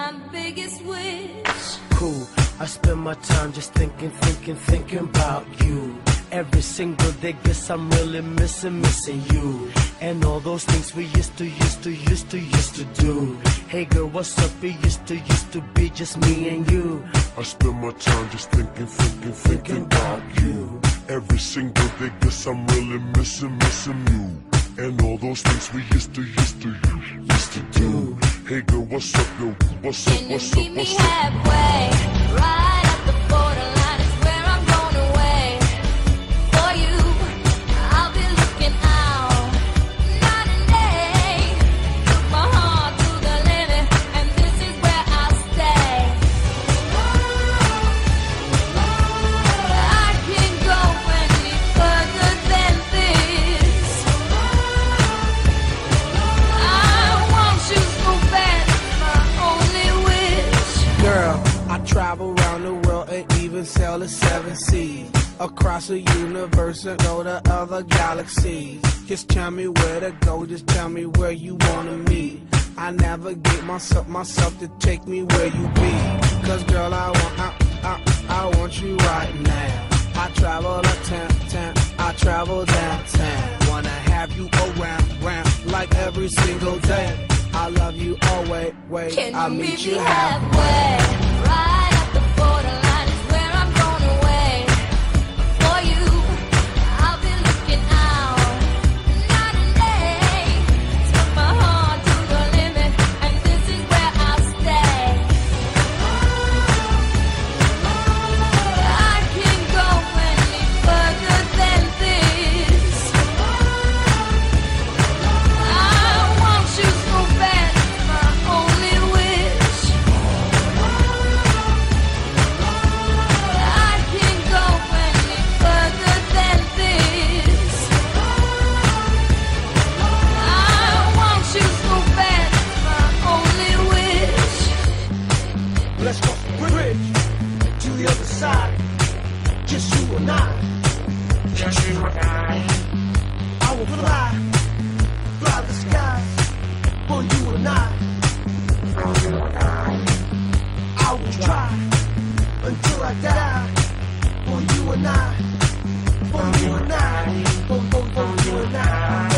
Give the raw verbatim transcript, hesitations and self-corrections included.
my biggest wish. Cool, I spend my time just thinking, thinking, thinking about you. Every single day, guess I'm really missing, missing you. And all those things we used to, used to, used to, used to do. Hey girl, what's up? It used to, used to be just me and you. I spend my time just thinking, thinking, thinking about you. Every single day, guess I'm really missing, missing you. And all those things we used to, used to, used to do. Hey girl, what's up, yo? What's up, Can what's you up, meet me what's up? halfway? Right at the borderline is where I'm going away. For you, I'll be looking out night and day. Took my heart to the limit, and this is where I'll stay. I can't go any further than this. I want you so bad, my only wish. Girl, I travel around the world and even sail the seven seas. Across the universe and go to other galaxies. Just tell me where to go, just tell me where you wanna meet. I navigate myself, myself to take me where you be. Cause girl, I want, I, I, I want you right now. I travel uptown, town, I travel downtown. Wanna have you around, round, like every single day. I love you always, wait, Can I'll you meet meet you me halfway. halfway? Right at the borderline is where I'm going away. For you, I'll be looking out night and day. Took my heart to the limit, and this is where I'll stay. I can't go any further than this. I want you so bad, my only wish. I can't go any further than this. I want you so bad, my only wish. Let's cross the bridge to the other side. Just you and I. Just you and I. I will fly, fly the skies for you and I. For you and I. I will try until I die for you and I. For you and I. For, for, for you and I.